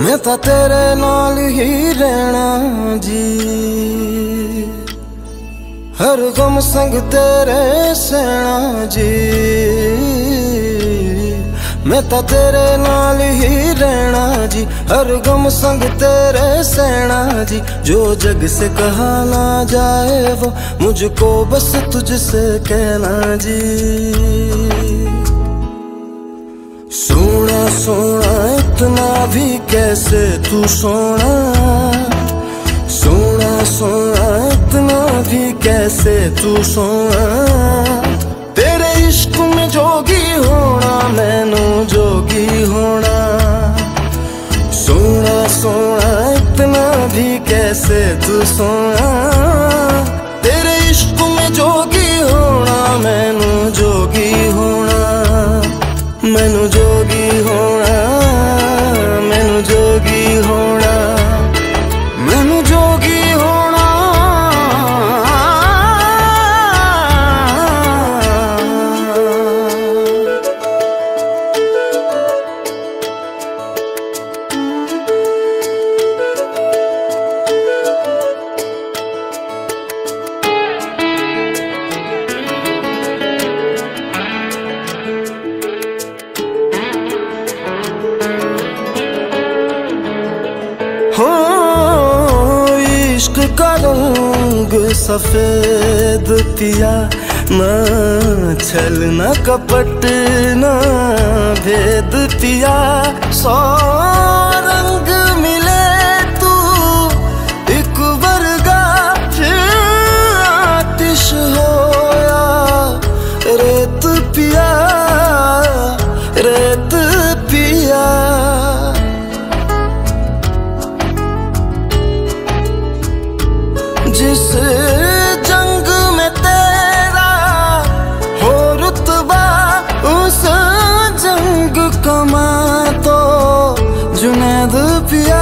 मैं तां तेरे नाल ही रहना जी, हर गम संग तेरे सहना जी। मैं तां तेरे नाल ही रहना जी, हर गम संग तेरे सहना जी। जो जग से कहा ना जाए वो मुझको बस तुझसे कहना जी। सोना सोना इतना भी कैसे तू सोना, सोना सोना इतना भी कैसे तू सोना। तेरे इश्क में जोगी होना मैनू जोगी होना। सोना सोना इतना भी कैसे तू सोना। तेरे इश्क में जोगी होना मैनू जोगी होना। मैनू जोगी होना, मैनू जोगी होना, मैनू जोगी होना। हो इश्क का रंग सफेद पिया, ना छल ना कपट ना भेद पिया। सौ रंग मिले तू एक वर्गा, फिर आतिश होया रेत पिया, रेत पिया। जिस जंग में तेरा हो रुतबा, उस जंग कमा तो जुनैद पिया,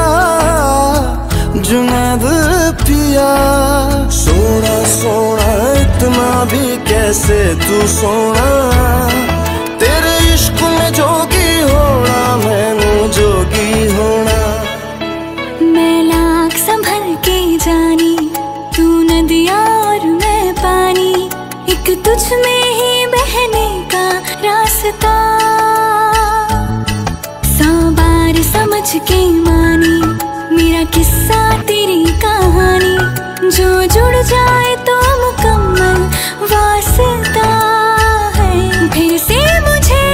जुनैद पिया। सोना सोना इतना भी कैसे तू सोना। तेरे इश्क में जोगी होना मैनू जोगी होना। मैं लाख संभल के जानी, तू नदिया और मैं पानी। एक तुझ में ही बहने का रास्ता, 100 बार समझ के मानी मेरा किस्सा तेरी कहानी। जो जुड़ जाए तो मुकम्मल वास्ता है। फिर से मुझे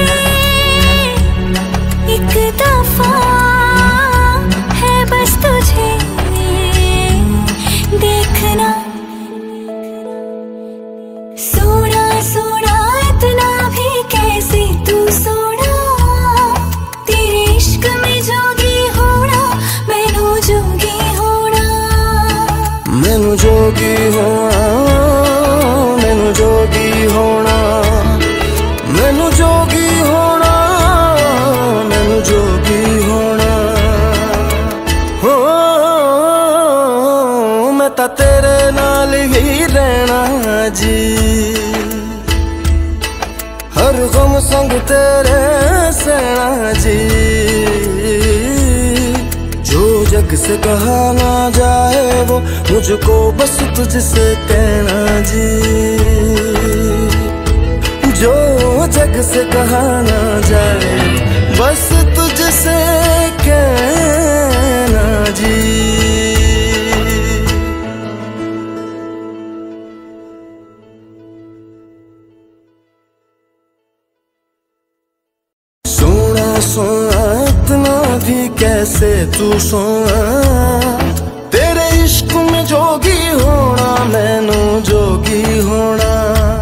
एक दफा है बस तुझे देखना। सोना सोना इतना भी कैसे तू सोना। तेरे इश्क में जोगी होना मैनू जोगी होना। मैनू जोगी होना, मैनू जोगी होना, मैनू जोगी होना, मैनू जोगी होना। हो मैं तां तेरे नाल ही रहना जी, हर गम संग तेरे सहना जी। जो जग से कहा ना जाए वो मुझको बस तुझसे कहना जी। जो जग से कहा ना जाए बस तुझसे कहना जी। सोना इतना भी कैसे तू सोना। तेरे इश्क में जोगी होना मैनू जोगी होना।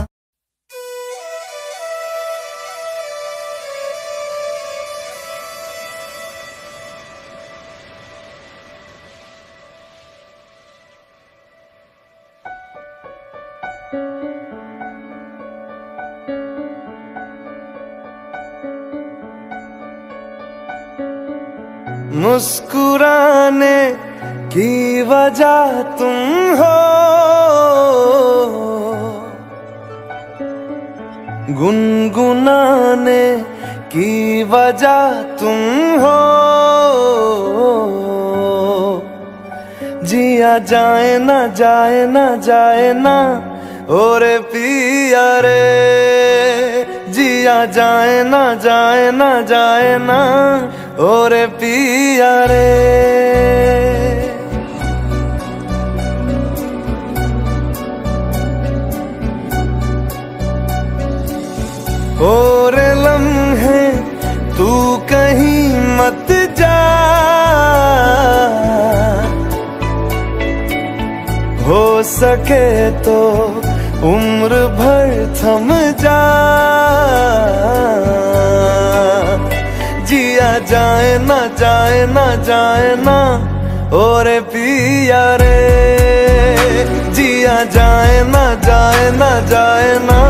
मुस्कुराने की वजह तुम हो, गुनगुनाने की वजह तुम हो। जिया जाए ना जाए ना जाए ना और पिया रे, जिया जाए ना जाए ना जाए ना और पिया रे। और लम्हे तू कहीं मत जा, हो सके तो उम्र भर थम जा। जिया जाए ना जाए ना जाए ना और पिया रे, जिया जाए ना जाए ना जाए ना